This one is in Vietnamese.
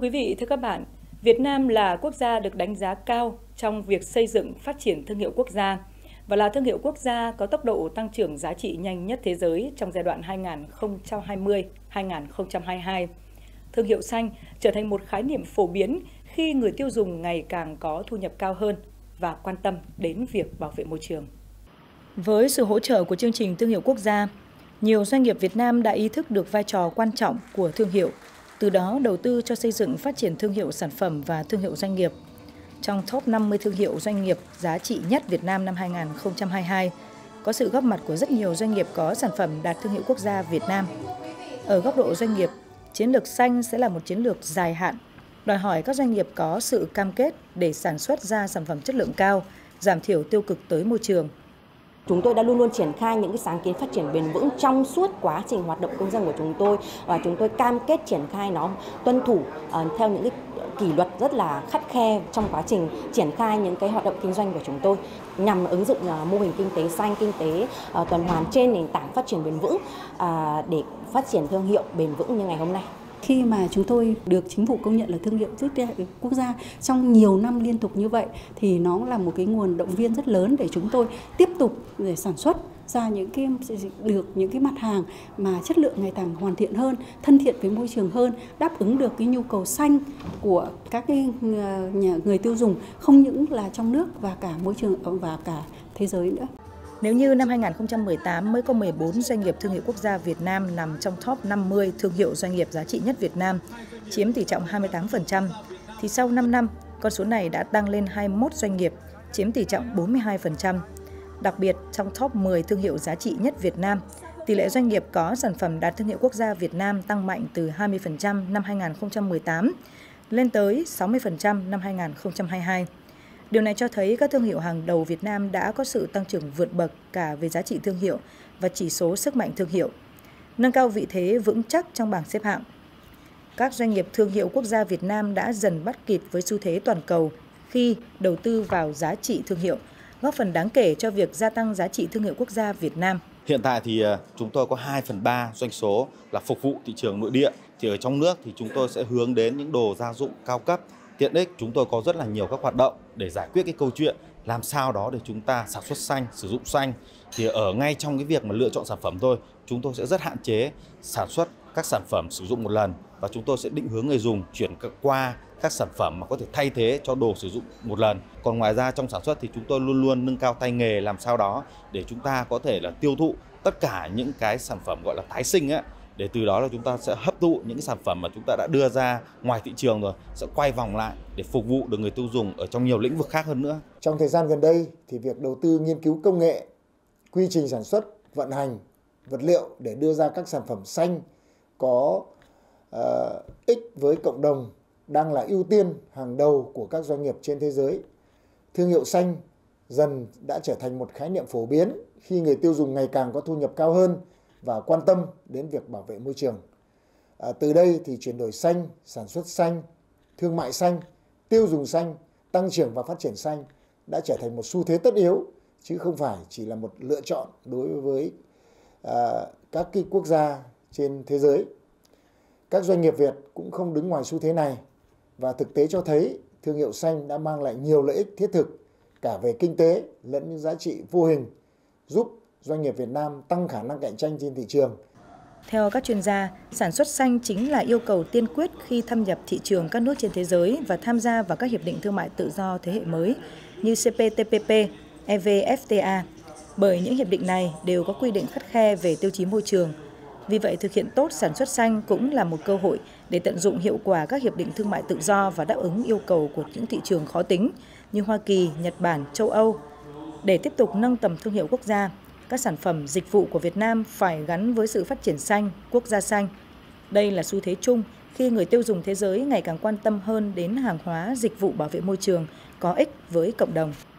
quý vị, thưa các bạn, Việt Nam là quốc gia được đánh giá cao trong việc xây dựng phát triển thương hiệu quốc gia và là thương hiệu quốc gia có tốc độ tăng trưởng giá trị nhanh nhất thế giới trong giai đoạn 2020-2022. Thương hiệu xanh trở thành một khái niệm phổ biến khi người tiêu dùng ngày càng có thu nhập cao hơn và quan tâm đến việc bảo vệ môi trường. Với sự hỗ trợ của chương trình thương hiệu quốc gia, nhiều doanh nghiệp Việt Nam đã ý thức được vai trò quan trọng của thương hiệu, từ đó đầu tư cho xây dựng phát triển thương hiệu sản phẩm và thương hiệu doanh nghiệp. Trong top 50 thương hiệu doanh nghiệp giá trị nhất Việt Nam năm 2022, có sự góp mặt của rất nhiều doanh nghiệp có sản phẩm đạt thương hiệu quốc gia Việt Nam. Ở góc độ doanh nghiệp, chiến lược xanh sẽ là một chiến lược dài hạn, đòi hỏi các doanh nghiệp có sự cam kết để sản xuất ra sản phẩm chất lượng cao, giảm thiểu tiêu cực tới môi trường. Chúng tôi đã luôn luôn triển khai những sáng kiến phát triển bền vững trong suốt quá trình hoạt động kinh doanh của chúng tôi, và chúng tôi cam kết triển khai nó tuân thủ theo những kỷ luật rất là khắt khe trong quá trình triển khai những hoạt động kinh doanh của chúng tôi, nhằm ứng dụng mô hình kinh tế xanh, kinh tế tuần hoàn trên nền tảng phát triển bền vững để phát triển thương hiệu bền vững như ngày hôm nay. Khi mà chúng tôi được chính phủ công nhận là thương hiệu quốc gia trong nhiều năm liên tục như vậy thì nó là một cái nguồn động viên rất lớn để chúng tôi tiếp tục để sản xuất ra những cái mặt hàng mà chất lượng ngày càng hoàn thiện hơn, thân thiện với môi trường hơn, đáp ứng được cái nhu cầu xanh của các người tiêu dùng, không những là trong nước và cả môi trường và cả thế giới nữa. Nếu như năm 2018 mới có 14 doanh nghiệp thương hiệu quốc gia Việt Nam nằm trong top 50 thương hiệu doanh nghiệp giá trị nhất Việt Nam, chiếm tỷ trọng 28%, thì sau 5 năm, con số này đã tăng lên 21 doanh nghiệp, chiếm tỷ trọng 42%. Đặc biệt, trong top 10 thương hiệu giá trị nhất Việt Nam, tỷ lệ doanh nghiệp có sản phẩm đạt thương hiệu quốc gia Việt Nam tăng mạnh từ 20% năm 2018 lên tới 60% năm 2022. Điều này cho thấy các thương hiệu hàng đầu Việt Nam đã có sự tăng trưởng vượt bậc cả về giá trị thương hiệu và chỉ số sức mạnh thương hiệu, nâng cao vị thế vững chắc trong bảng xếp hạng. Các doanh nghiệp thương hiệu quốc gia Việt Nam đã dần bắt kịp với xu thế toàn cầu khi đầu tư vào giá trị thương hiệu, góp phần đáng kể cho việc gia tăng giá trị thương hiệu quốc gia Việt Nam. Hiện tại thì chúng tôi có 2/3 doanh số là phục vụ thị trường nội địa. Thì ở trong nước thì chúng tôi sẽ hướng đến những đồ gia dụng cao cấp, tiện ích. Chúng tôi có rất là nhiều các hoạt động để giải quyết cái câu chuyện làm sao đó để chúng ta sản xuất xanh, sử dụng xanh. Thì ở ngay trong cái việc mà lựa chọn sản phẩm thôi, chúng tôi sẽ rất hạn chế sản xuất các sản phẩm sử dụng một lần, và chúng tôi sẽ định hướng người dùng chuyển qua các sản phẩm mà có thể thay thế cho đồ sử dụng một lần. Còn ngoài ra trong sản xuất thì chúng tôi luôn luôn nâng cao tay nghề làm sao đó để chúng ta có thể là tiêu thụ tất cả những cái sản phẩm gọi là tái sinh á, để từ đó là chúng ta sẽ hấp thụ những cái sản phẩm mà chúng ta đã đưa ra ngoài thị trường rồi, sẽ quay vòng lại để phục vụ được người tiêu dùng ở trong nhiều lĩnh vực khác hơn nữa. Trong thời gian gần đây thì việc đầu tư nghiên cứu công nghệ, quy trình sản xuất, vận hành, vật liệu để đưa ra các sản phẩm xanh có ích với cộng đồng đang là ưu tiên hàng đầu của các doanh nghiệp trên thế giới. Thương hiệu xanh dần đã trở thành một khái niệm phổ biến khi người tiêu dùng ngày càng có thu nhập cao hơn và quan tâm đến việc bảo vệ môi trường. Từ đây thì chuyển đổi xanh, sản xuất xanh, thương mại xanh, tiêu dùng xanh, tăng trưởng và phát triển xanh đã trở thành một xu thế tất yếu, chứ không phải chỉ là một lựa chọn đối với các cái quốc gia trên thế giới. Các doanh nghiệp Việt cũng không đứng ngoài xu thế này, và thực tế cho thấy thương hiệu xanh đã mang lại nhiều lợi ích thiết thực cả về kinh tế lẫn những giá trị vô hình, giúp doanh nghiệp Việt Nam tăng khả năng cạnh tranh trên thị trường. Theo các chuyên gia, sản xuất xanh chính là yêu cầu tiên quyết khi thâm nhập thị trường các nước trên thế giới và tham gia vào các hiệp định thương mại tự do thế hệ mới như CPTPP, EVFTA, bởi những hiệp định này đều có quy định khắt khe về tiêu chí môi trường. Vì vậy, thực hiện tốt sản xuất xanh cũng là một cơ hội để tận dụng hiệu quả các hiệp định thương mại tự do và đáp ứng yêu cầu của những thị trường khó tính như Hoa Kỳ, Nhật Bản, châu Âu. Để tiếp tục nâng tầm thương hiệu quốc gia, các sản phẩm, dịch vụ của Việt Nam phải gắn với sự phát triển xanh, quốc gia xanh. Đây là xu thế chung khi người tiêu dùng thế giới ngày càng quan tâm hơn đến hàng hóa, dịch vụ bảo vệ môi trường có ích với cộng đồng.